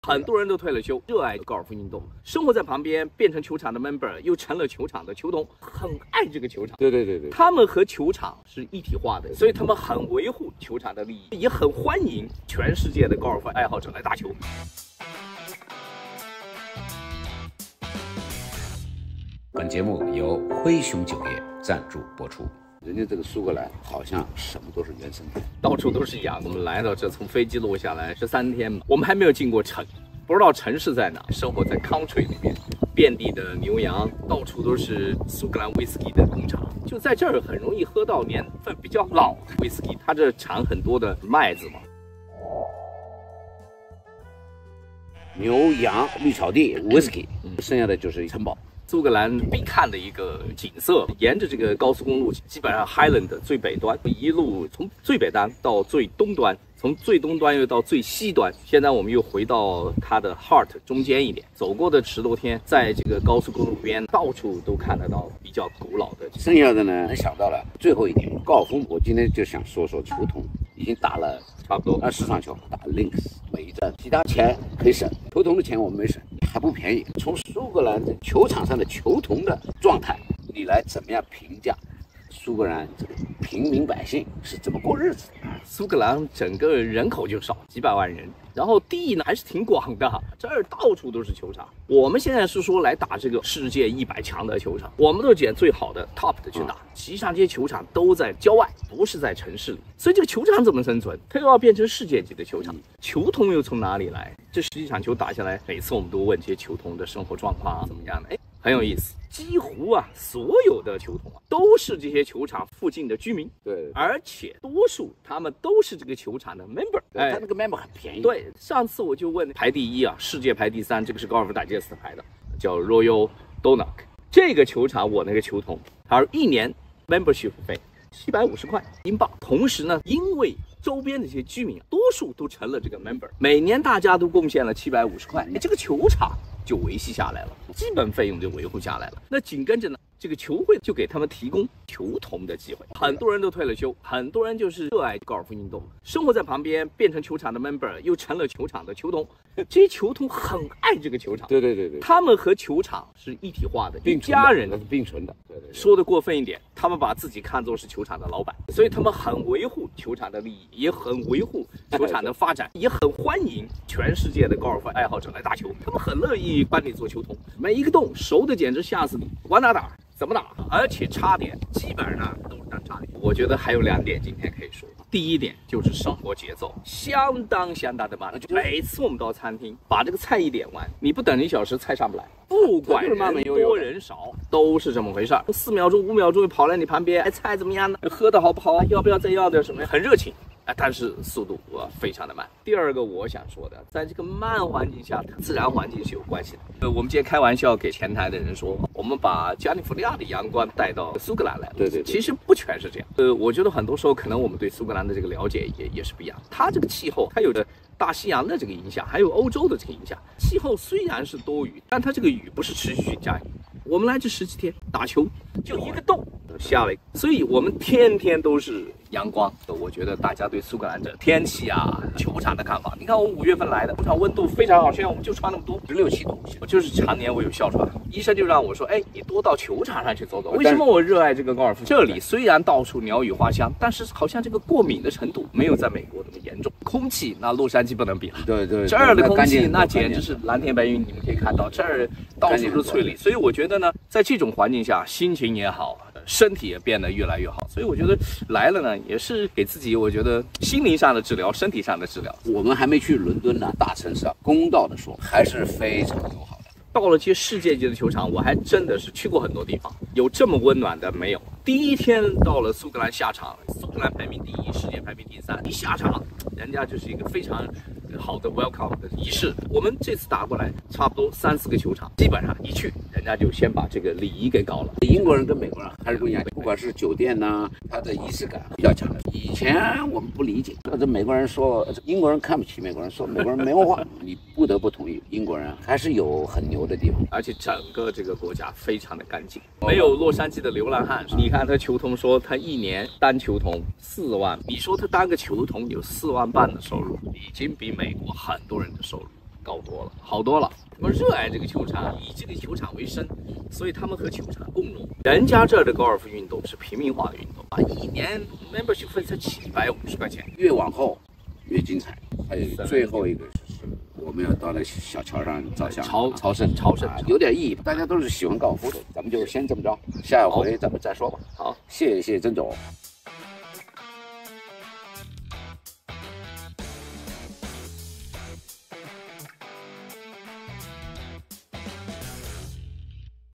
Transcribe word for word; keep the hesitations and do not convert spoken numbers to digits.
很多人都退了休，热爱高尔夫运动，生活在旁边，变成球场的 member， 又成了球场的球童，很爱这个球场。 对对对对， 他们和球场是一体化的，所以他们很维护球场的利益，也很欢迎全世界的高尔夫爱好者来打球。 本节目由灰熊酒业赞助播出。人家这个苏格兰好像什么都是原生态， 到处都是羊。我们来到这，从飞机落下来十三天，我们还没有进过城，不知道城市在哪。生活在 country 里面，遍地的牛羊，到处都是苏格兰威士忌的工厂。就在这儿很容易喝到年份比较老的威士忌，它这产很多的麦子嘛。 牛羊绿草地 whisky， 剩下的就是城堡。 苏格兰必看的一个景色，沿着这个高速公路，基本上 Highland 的最北端，一路从最北端到最东端，从最东端又到最西端。现在我们又回到它的 heart 中间一点，走过的十多天，在这个高速公路边，到处都看得到比较古老的。 剩下的呢，想到了最后一点，高尔夫。我今天就想说说球童，已经打了差不多二十场球，打 links 每一站，其他钱可以省，球童的钱我们没省。还不便宜。从苏格兰的球场上的球童的状态，你来怎么样评价苏格兰这个平民百姓是怎么过日子的？ 苏格兰整个人口就少，几百万人，然后地呢还是挺广的，这儿到处都是球场。我们现在是说来打这个世界一百强的球场，我们都捡最好的 top 的去打。嗯、实际上这些球场都在郊外，不是在城市里，所以这个球场怎么生存？它又要变成世界级的球场，嗯、球童又从哪里来？这十几场球打下来，每次我们都问这些球童的生活状况啊怎么样的？哎，很有意思。几乎啊，所有的球童啊，都是这些球场附近的居民。 对， 而且多数他们都是这个球场的 member。 哎，他那个 member 很便宜。 对，上次我就问排第一啊，世界排第三，这个是高尔夫大街斯排的，叫 Royal Donock。这个球场我那个球童，他一年 membership 费七百五十块英镑。同时呢，因为周边的这些居民多数都成了这个 member， 每年大家都贡献了七百五十块，哎，这个球场就维系下来了，基本费用就维护下来了。那紧跟着呢，这个球会就给他们提供球童的机会。很多人都退了休，很多人就是热爱高尔夫运动，生活在旁边，变成球场的 member， 又成了球场的球童。这些球童很爱这个球场， 对对对对， 他们和球场是一体化的， 并家人是并存的。对对对， 说的过分一点，他们把自己看作是球场的老板，所以他们很维护球场的利益，也很维护球场的发展，也很欢迎全世界的高尔夫爱好者来打球。他们很乐意帮你做球童，每一个洞熟的简直吓死你，往哪打怎么打，而且插点基本上都是单插点。我觉得还有两点今天可以说，第一点就是生活节奏相当相当的慢，每次我们到餐厅把这个菜一点完，你不等一小时菜上不来，不管人多人少都是这么回事儿，四秒钟五秒钟就跑来你旁边，哎，菜怎么样呢？喝的好不好啊？要不要再要点什么？很热情。但是速度啊非常的慢。第二个我想说的，在这个慢环境下，自然环境是有关系的。呃，我们今天开玩笑给前台的人说，我们把加利福尼亚的阳光带到苏格兰来了。 对对对， 其实不全是这样。呃，我觉得很多时候可能我们对苏格兰的这个了解也也是不一样。它这个气候，它有着大西洋的这个影响，还有欧洲的这个影响。气候虽然是多雨，但它这个雨不是持续下雨。我们来这十几天打球，就一个洞下了，所以我们天天都是阳光。我觉得大家对苏格兰这天气啊、球场的看法，你看我们五月份来的，球场温度非常好，现在我们就穿那么多，十六七度。我就是常年我有哮喘，医生就让我说，哎，你多到球场上去走走。为什么我热爱这个高尔夫？这里虽然到处鸟语花香，但是好像这个过敏的程度没有在美国那么严重。空气那洛杉矶不能比了， 对对， 这儿的空气那简直是蓝天白云，你们可以看到这儿到处都是翠绿，所以我觉得呢，在这种环境下，心情也好，身体也变得越来越好，所以我觉得来了呢，也是给自己，我觉得心灵上的治疗，身体上的治疗。 我们还没去伦敦呢，大城市啊，公道的说，还是非常友好的。 到了这些世界级的球场，我还真的是去过很多地方，有这么温暖的没有。第一天到了苏格兰下场，苏格兰排名第一，世界排名第三，一下场，人家就是一个非常好的 welcome 的仪式。我们这次打过来，差不多三四个球场，基本上一去，人家就先把这个礼仪给搞了。 英国人跟美国人还是不一样，不管是酒店呐、啊，它的仪式感比较强。以前我们不理解，这美国人说英国人看不起美国人，说美国人没文化，你不得不同意，英国人还是有很牛的地方。 而且整个这个国家非常的干净，没有洛杉矶的流浪汉。你看他球童说他一年单球童四万，你说他当个球童有四万半的收入，已经比美国很多人的收入高多了，好多了。他们热爱这个球场，以这个球场为生，所以他们和球场共荣。人家这儿的高尔夫运动是平民化的运动啊，一年 membership 费才七百五十块钱， 越往后越精彩。还有最后一个是我们要到那小桥上照相， 朝朝圣， 朝圣啊，有点意义。大家都是喜欢高尔夫的，咱们就先这么着，下一回咱们再说吧。 好， 谢谢曾总。